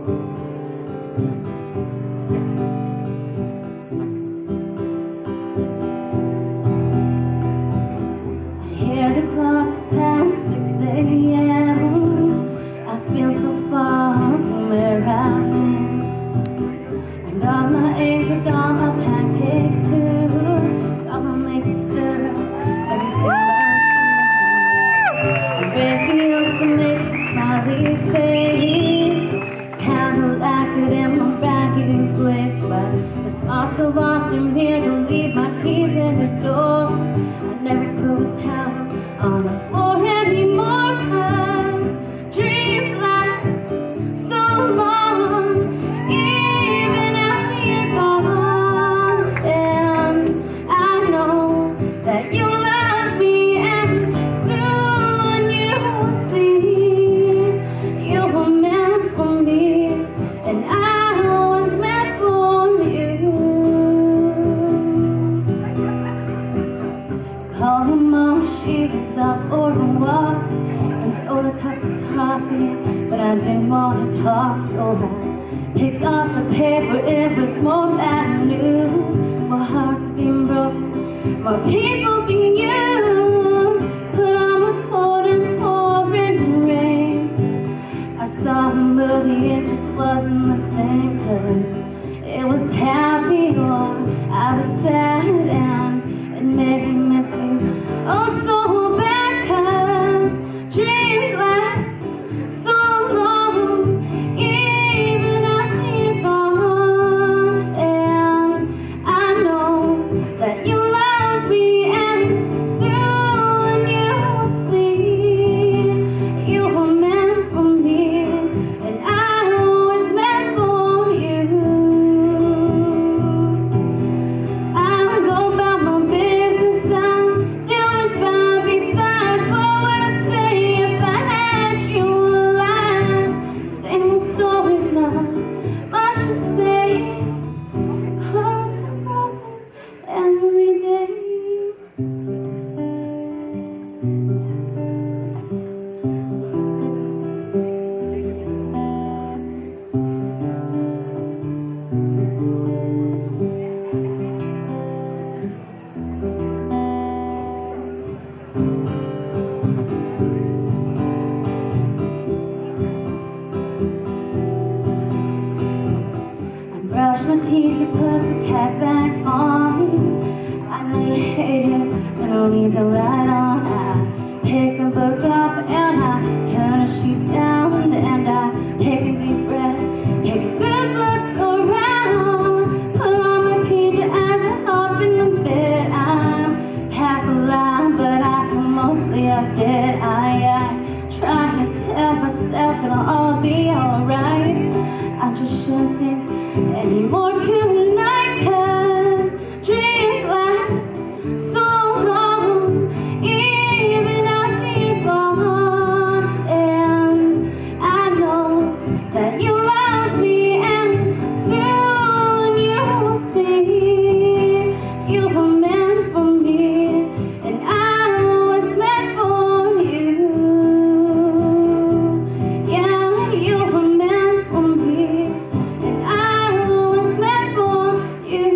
But I didn't want to talk, so I picked up the paper. It was more bad news, more hearts being broken, more people being used. Put on a coat and pouring rain. I saw a movie, it just wasn't the same, 'cause it was happy or I was sad, and it made me miss you. Oh, so bad, 'cause dreams last so long, even after you're gone. And I know that you love me, and soon you will see you were meant for me, and I was meant for you. I go about my business, I'm doing fine besides. What would I say if I had you alive? Same story's not much to say. Hearts are broken every day. Brush my teeth, you put the cat back on. I know you hate it, I don't leave the light on. I pick the book up and I turn the sheets down, and I take a deep breath, take a good look around. Put on my PJs and hop in the bed. I'm half alive, but I feel mostly up dead. I try to tell myself it'll all be alright. I just shouldn't think anymore tonight, 'cause dreams last so long, even after you're gone. And I know that you love me, and soon you will see you were meant for me, and I was meant for you. Yeah, you were meant for me, and I was meant for you.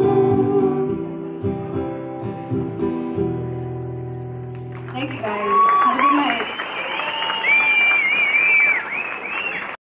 Thank you, guys.